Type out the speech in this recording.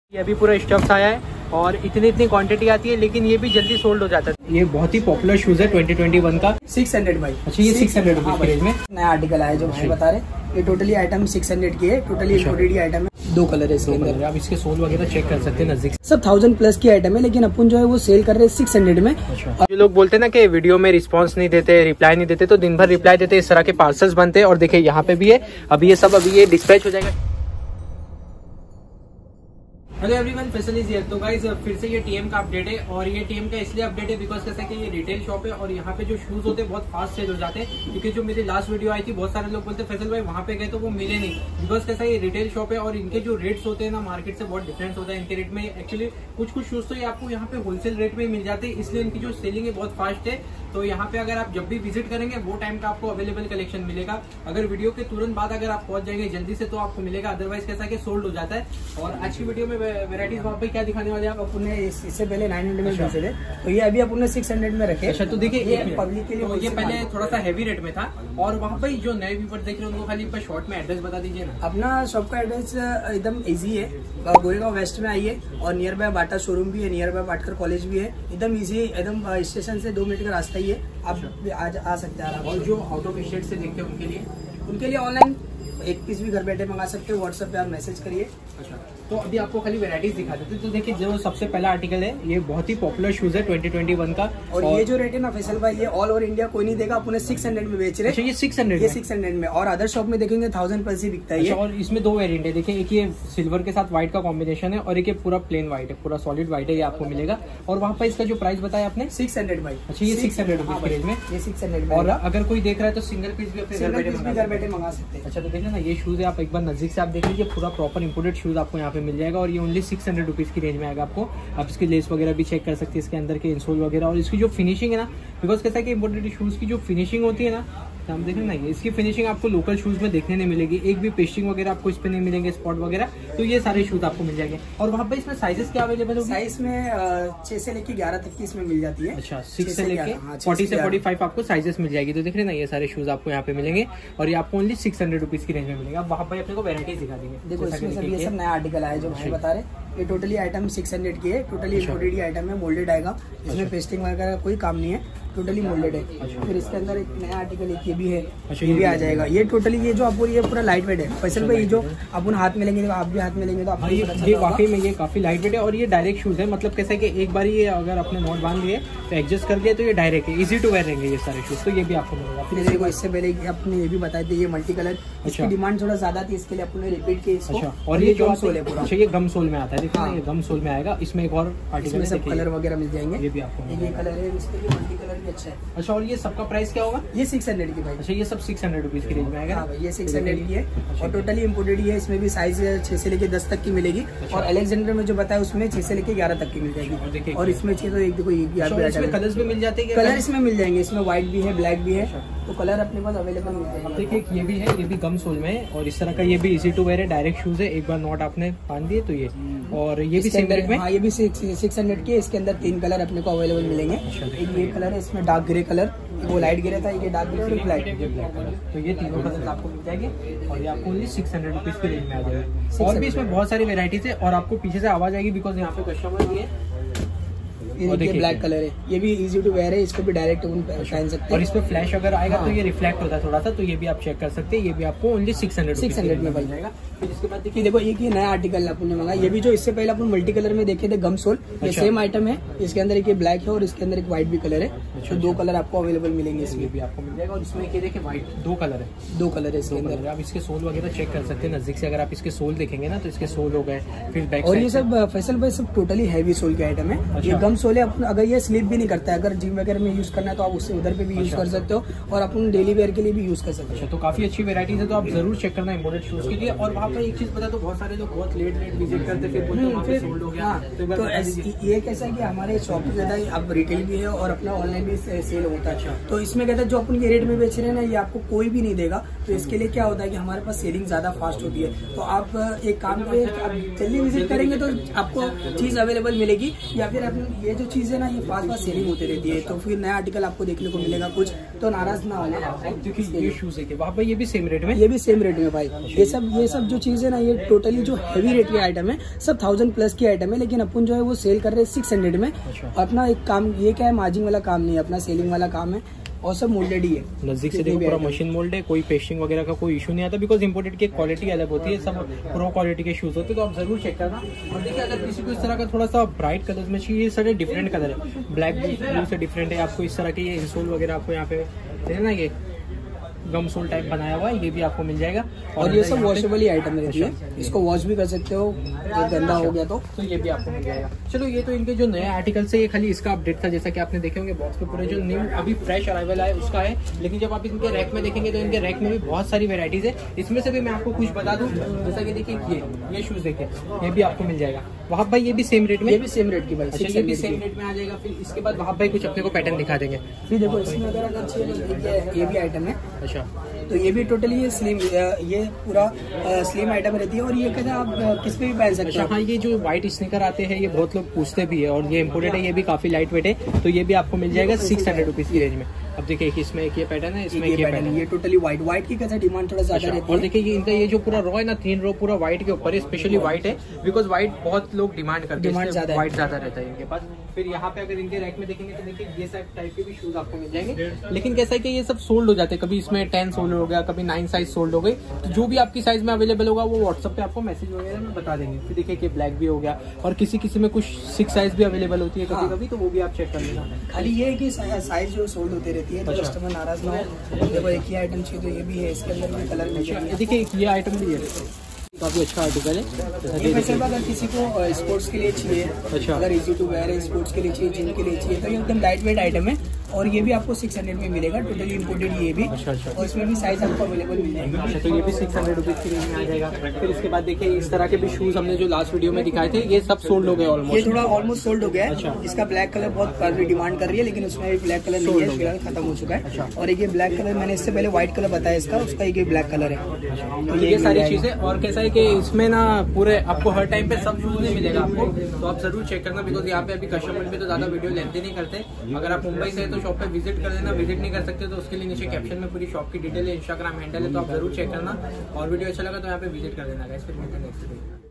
ये अभी पूरा स्टॉक्स आया है और इतनी क्वांटिटी आती है, लेकिन ये भी जल्दी सोल्ड हो जाता है। ये बहुत ही पॉपुलर शूज है 2021 का 600 भाई। अच्छा, ये 600 रुपीज रेंज में नया आर्टिकल आया जो भाई बता रहे। ये टोटली आइटम 600 की है, टोटली इंपोर्टेड आइटम है। 2 कलर है इसके अंदर। आप इसके सोल वगैरह चेक कर सकते हैं नजदीक। सब 1000+ की आइटम है, लेकिन अपन जो है वो सेल कर रहे हैं 600 में। जो लोग बोलते हैं ना कि वीडियो में रिस्पांस नहीं देते, रिप्लाई नहीं देते, तो दिन भर रिप्लाई देते, इस तरह के पार्सल्स बनते हैं। और देखिए यहाँ पे भी है, अभी ये सब अभी ये डिस्पैच हो जाएगा। Hello everyone, Faisal is here. तो गाइस फिर से ये टीएम का अपडेट है, और ये टीएम का इसलिए अपडेट है बिकॉज कैसा है कि ये रिटेल शॉप है और यहाँ पे जो शूज होते हैं बहुत फास्ट सेल हो जाते हैं। क्योंकि जो मेरी लास्ट वीडियो आई थी, बहुत सारे लोग बोलते फैसल भाई वहाँ पे गए तो वो मिले नहीं, बिकॉज कैसा है ये रिटेल शॉप है और इनके जो रेट्स होते हैं ना मार्केट से बहुत डिफरेंस होता है इनके रेट में। एक्चुअली कुछ शूज तो ये आपको यहाँ पे होलसेल रेट में मिल जाते हैं, इसलिए इनकी जो सेलिंग है बहुत फास्ट है। तो यहाँ पे अगर आप जब भी विजिट करेंगे वो टाइम का आपको अवेलेबल कलेक्शन मिलेगा। अगर वीडियो के तुरंत बाद अगर आप पहुंच जाएंगे जल्दी से तो आपको मिलेगा, अदरवाइज कैसा कि सोल्ड हो जाता है। और आज की वीडियो में वेराइटीज वहाँ पे क्या दिखाने वाले आप? अपने इससे पहले 900 में बेचे थे, तो ये अभी अपन ने 600 में रखे। अच्छा, तो देखिए ये पब्लिक के लिए तो ये पहले थोड़ा सा हैवी रेट में था। और वहाँ पे जो नए व्यूअर देख रहे हैं उनको खाली एक बार शॉर्ट में एड्रेस बता दीजिए ना। अपना शॉप का एड्रेस एकदम इजी है, गोरेगांव वेस्ट में आइए और नियर बाय बाटा शोरूम भी है, नियर बाय बाटकर कॉलेज भी है। एकदम इजी, एकदम स्टेशन से 2 मिनट का रास्ता ही है, आप आज आ सकते हैं। और जो आउट ऑफ स्टेट से देखते हैं उनके लिए ऑनलाइन एक पीस भी घर बैठे मंगा सकते हो, व्हाट्सएप पे आप मैसेज करिए। अच्छा, तो अभी आपको खाली वैरायटीज दिखा देते हैं। तो देखिए जो सबसे पहला आर्टिकल है, ये बहुत ही पॉपुलर शूज है 2021 का। और ये जो रेट है ना फैसल भाई, ये ऑल ओवर इंडिया कोई नहीं देगा, अपने 600 में बेच रहे। अच्छा, ये 600 ये 600 में, और अदर शॉप में देखेंगे 1000+ ही बिकता है। अच्छा, और इसमें 2 वेरिएंट है। देखिए एक ये सिल्वर के साथ व्हाइट का कॉम्बिनेशन है और एक ये पूरा प्लेन व्हाइट है, पूरा सॉलिड व्हाइट है, ये आपको मिलेगा। और वहाँ पर इसका जो प्राइस बताया आपने 600 भाई। अच्छा, ये 600 रुपीज रेंज में, ये 600 में। और अगर कोई देख रहा है तो सिंगल पीस भी अपने घर बैठे मंगा सकते हैं। अच्छा, तो देखिए ना ये शूज है, आप एक बार नजदीक से आप देख लीजिए, पूरा प्रॉपर इंपोर्टेड शूज आपको यहाँ पे मिल जाएगा। और ये ओनली 600 रुपीज की रेंज में आएगा आपको। आप इसकी लेस वगैरह भी चेक कर सकते हैं, इसके अंदर के इंसोल वगैरह, और इसकी जो फिनिशिंग है ना, बिकॉज कैसा है कि इंपोर्टेड शूज की जो फिनिशिंग होती है ना, हम देखें ना, इसकी फिनिशिंग आपको लोकल शूज में देखने नहीं मिलेगी। एक भी पेस्टिंग वगैरह आपको इस पे नहीं मिलेंगे, स्पॉट वगैरह। तो ये सारे शूज आपको मिल जाएंगे। और वहाँ पे इसमें साइजेस क्या अवेलेबल होंगे? साइज में 6 से लेके 11 तक की इसमें मिल जाती है। अच्छा, 6 से लेके 40 से 45 आपको साइजेस मिल जाएगी। तो देख रहे ना, ये सारे शूज आपको यहाँ पे मिलेंगे और ये आपको ओनली 600 रुपीज की रेंज में मिलेगा। वहाँ पे अपने को वेराइटीज दिखा देंगे। देखो इसमें सब ये सब नया आर्टिकल आया जो भाई बता रहे। ये टोटली आइटम 600 की है, टोटली इंपोर्टेड आइटम है, मोल्डेड आएगा। इसमें पेस्टिंग वगैरह कोई काम नहीं है, टोटली मोल्डेड है। फिर इसके अंदर एक नया आर्टिकल एक ये भी है, ये भी आ जाएगा। ये टोटली ये जो आपको ये पूरा लाइट वेट है फैसल भाई, जो अपन हाथ में लेंगे, आप भी हाथ में लेंगे तो आपको ये वाकई में ये काफी लाइट वेट है। और ये डायरेक्ट शूज है, मतलब कैसा है कि एक बार ये अगर अपने नोट बांध लिए तो एडजस्ट कर दिए तो ये डायरेक्ट है, इजी टू वेयर रहेंगे ये सारे शूज। तो ये भी आपको मिलेगा। फिर देखो इससे पहले अपने ये भी बताए थे, ये मल्टी कलर, इसकी डिमांड थोड़ा ज्यादा थी, इसके लिए अपने रिपीट किए इसको। और ये गम सोल है पूरा। अच्छा, ये गम सोल में आता है, देखिए ये गम सोल में आएगा। इसमें एक और आर्टिकल सब कलर वगैरह मिल जाएंगे। ये भी आपको, ये कलर है, इसके लिए मल्टी कलर भी अच्छा है। अच्छा, और ये सबका प्राइस क्या होगा? ये 600 की भाई। अच्छा, ये सब 600 रुपीज की रेंज में आएगा। ये 600 की है और टोटली इंपोर्टेड है। इसमें भी साइज 6 से लेके 10 तक की मिलेगी। और अलेक्जेंडर में जो बताया उसमें 6 से लेके 11 तक की मिल जाएगी। और इसमें तो एक देखो इसमें कलर्स भी मिल जाते हैं। कलर इसमें मिल जाएंगे, इसमें व्हाइट भी है, ब्लैक भी है, तो कलर अपने पास अवेलेबल मिल जाएगा। देखिए ये भी है, ये भी गम सोल में है और इस तरह का ये भी इजी टू वेयर है, डायरेक्ट शूज है। एक बार नॉट आपने बांध दिए तो ये, और ये भी सेम रेट में। हाँ, ये भी 600 की है। इसके अंदर 3 कलर अपने को अवेलेबल मिलेंगे। एक ये कलर है, इसमें डार्क ग्रे कलर, वो लाइट ग्रे था, ये डार्क ग्रे, ब्लैक कलर। तो ये तीनों कलर आपको मिल जाएंगे और ये आपको ओनली 600 रुपीज की रेंज में आ जाएगा। और भी इसमें बहुत सारी वेराइटीज है और आपको पीछे से आवाज आएगी बिकॉज यहाँ पे कस्टमर भी है। ये ब्लैक कलर है, ये भी इजी टू वेयर है, इसको भी डायरेक्ट पहन सकते हैं। और इसमें फ्लैश अगर आएगा तो ये रिफ्लेक्ट होता है थोड़ा सा, तो ये भी आप चेक कर सकते हैं। ये भी आपको ओनली 600 में बन जाएगा। फिर इसके बाद देखिए, देखो एक ये नया आर्टिकल अपन ने मंगाया। ये भी जो इससे पहले अपन मल्टी कलर में देखे थे गम सोल, ये सेम आइटम है। इसके अंदर एक ये ब्लैक है और इसके अंदर एक व्हाइट भी कलर है। तो 2 कलर आपको अवेलेबल मिलेंगे, इसमें भी आपको मिल जाएगा। और इसमें ये देखिए व्हाइट 2 कलर है, 2 कलर है इसके अंदर। आप इसके सोल वगैरह चेक कर सकते हैं नजदीक से। अगर आप इसके सोल देखेंगे ना तो इसके सोल हो गए, फिर बैक। और ये सब फैसल भाई सब टोटली हैवी सोल के आइटम है। ये गम सोल है, अगर ये स्लिप भी नहीं करता है, अगर जिम वगैरह में यूज करना है तो आप उससे उधर पे भी यूज कर सकते हो और अपन डेली वेयर के लिए भी यूज कर सकते हो। तो काफी अच्छी वेराइटीज है, तो आप जरूर चेक करना इंपोर्टेड शूज के लिए। और वहाँ पर एक चीज पता, तो बहुत सारे लोग बहुत लेट विजिट करते फिर सोल्ड हो गया। तो ये कैसा है कि हमारे शॉप पे ज्यादा अब रिटेल भी है और अपना ऑनलाइन भी सेल होता है। तो इसमें कहता है जो अपन ये रेट में बेच रहे हैं ना, ये आपको कोई भी नहीं देगा। तो इसके लिए क्या होता है कि हमारे पास सेलिंग ज्यादा फास्ट होती है। तो आप एक काम पे जल्दी विजिट करेंगे तो आपको चीज अवेलेबल मिलेगी। या फिर ये जो चीज़ है ना ये फास्ट फास्ट सेलिंग होती रहती है, तो फिर नया आर्टिकल आपको देखने को मिलेगा कुछ, तो नाराज ना होना। देखिए ये शूज है वहाँ पर, ये भी सेम रेट में, ये भी सेम रेट में भाई। ये सब जो चीज़ है ना ये टोटली जो हैवी रेट की आइटम है, सब 1000 प्लस की आइटम है, लेकिन अपन जो है वो सेल कर रहे हैं 600 में। अपना एक काम ये क्या है, मार्जिन वाला काम नहीं है, अपना सेलिंग वाला काम है, और सब मोल्डेड ही है। नजदीक से देखो पूरा मशीन मोल्ड है, कोई पेस्टिंग वगैरह का कोई इशू नहीं आता, बिकॉज इंपोर्टेड की क्वालिटी अलग होती है, सब प्रो क्वालिटी के शूज होते हैं, तो आप जरूर चेक करना। और देखिए अगर किसी को इस तरह का थोड़ा सा ब्राइट कलर में चाहिए, ये सारे डिफरेंट कलर है, ब्लैक ब्लू से डिफरेंट है, आपको इस तरह के ये इंसोल वगैरह आपको यहाँ पे है ना, ये गम सोल टाइप बनाया हुआ है, ये भी आपको मिल जाएगा। और ये सब वॉशेबल ही आइटम रहती है, इसको वॉश भी कर सकते हो, गंदा हो गया तो ये भी आपको मिल जाएगा। चलो ये तो इनके जो नए आर्टिकल्स है, ये खाली इसका अपडेट था, जैसा कि आपने देखे होंगे बॉक्स पे पूरे जो न्यू अभी फ्रेश अराइवल है उसका है, लेकिन जब आप इनके रैक में देखेंगे तो इनके रैक में भी बहुत सारी वेराइटीज है। इसमें से भी मैं आपको कुछ बता दूं, जैसा कि देखिए ये शूज देखिए, ये भी आपको मिल जाएगा। वहाँ भाई ये भी सेम रेट में, ये भी सेम रेट की भाई, ये भी सेम रेट में आ जाएगा। फिर इसके बाद वहाँ भाई कुछ अपने को पैटर्न दिखा देंगे। फिर देखो इसमें अगर ये भी आइटम है, अच्छा तो ये भी टोटली ये स्लिम, ये पूरा स्लिम आइटम रहती है, और ये कहते हैं आप किस पे भी पहन सकते हैं। हाँ ये जो व्हाइट स्निकर आते हैं ये बहुत लोग पूछते भी है, और ये इम्पोर्टेड है, ये भी काफी लाइट वेट है, तो ये भी आपको मिल जाएगा 600 रुपीज की रेंज में। अब देखिए इसमें एक ये पैटर्न है, इसमें ये पैटर्न है, ये टोटली व्हाइट की कैसे डिमांड थोड़ा ज्यादा रहती है। और देखिए ये इनका ये जो पूरा रो है ना, 3 रो पूरा व्हाइट के ऊपर है, स्पेशली व्हाइट है, बिकॉज व्हाइट बहुत लोग डिमांड करते हैं, व्हाइट ज्यादा रहता है इनके पास। फिर यहाँ पे अगर इनके रैक में देखेंगे तो देखिए ये सब टाइप के भी शूज आपको मिल जाएंगे, लेकिन कैसा है कि ये सब सोल्ड हो जाते हैं, कभी इसमें 10 सोल्ड हो गया, कभी 9 साइज सोल्ड हो गई, तो जो भी आपकी साइज में अवेलेबल होगा वो व्हाट्सएप पे आपको मैसेज वगैरह में बता देंगे। फिर देखिए कि ब्लैक भी हो गया, और किसी में कुछ 6 साइज भी अवेलेबल होती है कभी, तो वो भी आप चेक कर लेना। खाली ये है कि साइज जो सोल्ड होती रहती है, तो कस्टमर नाराज ना हो। देखो एक ही आइटम चाहिए तो ये भी है, इसके अंदर भी कलर मिल जाएगा। देखिए ये आइटम भी है, काफी अच्छा आर्टिकल है। ये वैसे अगर किसी को स्पोर्ट्स के लिए चाहिए, अच्छा अगर इजी टू वेयर है, स्पोर्ट्स के लिए चाहिए, जिम के लिए चाहिए, तो ये एकदम लाइट वेट आइटम है, और ये भी आपको 600 में मिलेगा, टोटली इम्पोर्टेड ये भी। अच्छा। और इसमें भी साइज आपको अवेलेबल मिल जाएगा। अच्छा, तो ये भी 600 रुपीज की रेंज में आ जाएगा। फिर इसके बाद देखिए इस तरह के भी शूज हमने जो लास्ट वीडियो में दिखाए थे, ये सब सोल्ड हो गए ऑलमोस्ट। ये थोड़ा ऑलमोस्ट सोल्ड हो गया है। अच्छा। इसका ब्लैक कलर बहुत डिमांड कर रही है, लेकिन उसमें ब्लैक कलर नहीं है, फिलहाल खत्म हो चुका है। और एक ये ब्लैक कलर, मैंने इससे पहले व्हाइट कलर बताया इसका, उसका एक ब्लैक कलर है। तो ये सारी चीजें, और कैसा है कि इसमें ना पूरे आपको हर टाइम पे सब शूज नहीं मिलेगा आपको, तो आप जरूर चेक करना, बिकॉज यहाँ पे अभी कस्टमर में तो ज्यादा वीडियो लेंथी नहीं करते। अगर आप मुंबई से है तो शॉप पे विजिट कर लेना, विजिट नहीं कर सकते तो उसके लिए नीचे कैप्शन में पूरी शॉप की डिटेल है, इंस्टाग्राम हैंडल है, तो आप जरूर चेक करना। और वीडियो अच्छा लगा तो यहाँ पे विजिट कर देना गाइस। फिर मिलते हैं नेक्स्ट वीडियो।